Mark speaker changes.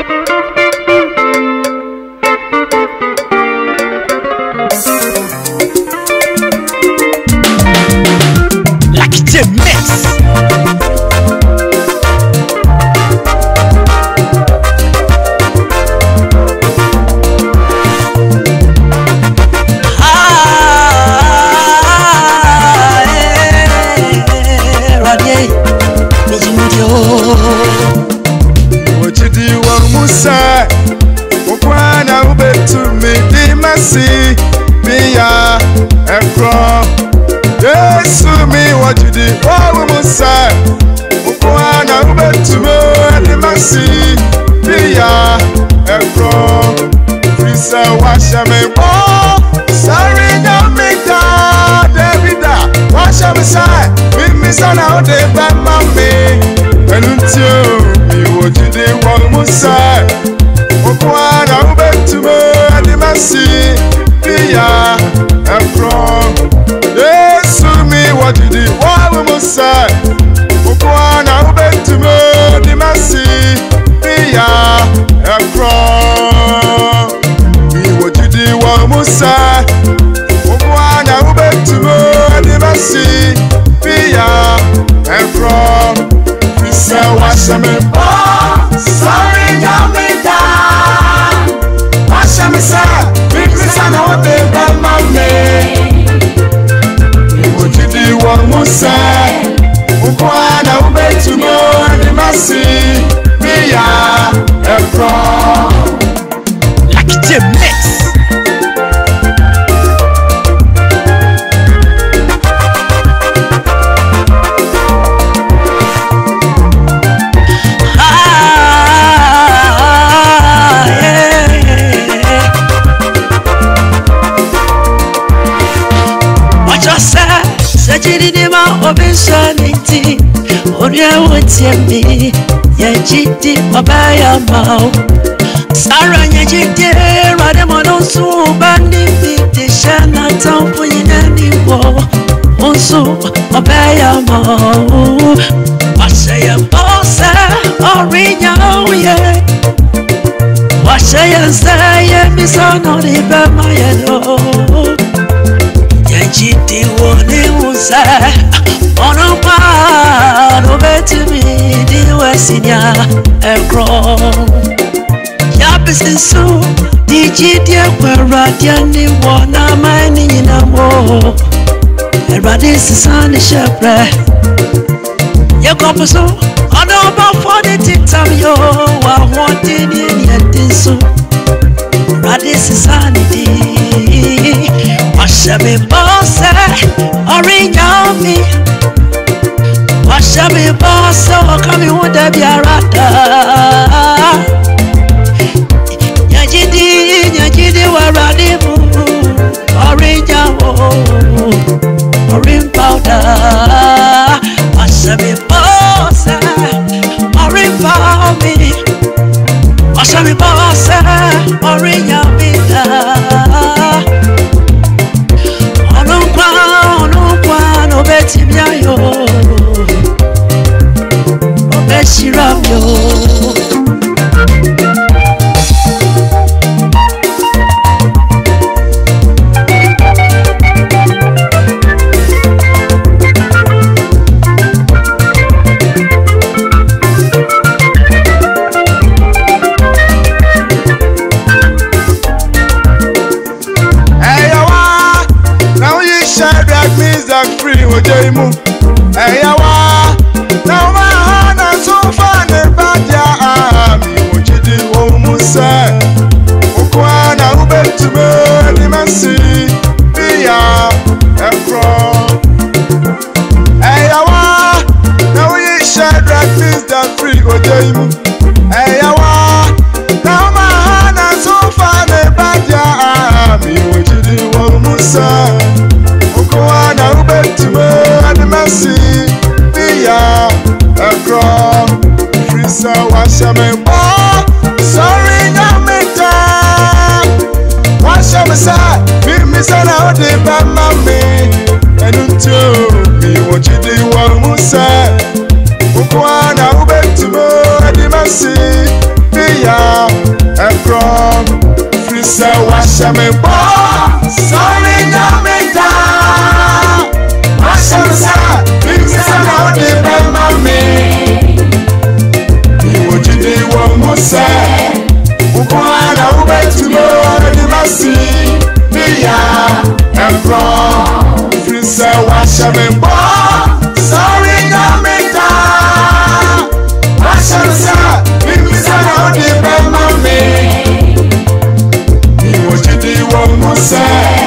Speaker 1: Yajiti Obaya Mao Sarah Yajiti Rademono Subandi Viti Shana Tampu Yinani Wo Unsu Obaya Mao Washaya Bosa Orinya Uye Washaya Zaya Misono Riba Mayano Yajiti Wone Uza Ono pa no betimi di wesinya ekro ya bisinsu di jidie kwara diani wona mani nyina mo erade sisane shepre ye kopuso ono ba for the tiktam yo wa wonti ni yetinsu erade sisane di washabe bosse orinya mi Washabi bosso kami wunda biarata Nyajidi waradimu Orinya Orin powder Washabi bossa Orin powder Washabi bossa Orinya vida Onukwa no beti miayo Shiramyo now you share that means that free with Jaimu. Now my heart is so far the badia ami mujidi wo musa ukwana ubetume ni masi bia ekro eyawa now we share that means that free ojaimu eyawa now my heart is so far the badia ami mujidi wo musa ukwana ubetume ni masi Prince Washamebo, sorry, Namita. Washamsa, Prince Naudi Bemami. Iwojidi wa Musa, Ukwana Ubetumo, Nimasi, Mia, and from Prince Washamebo, sorry, Namita. Washamsa, Prince Naudi Bemami. Iwojidi wa Musa.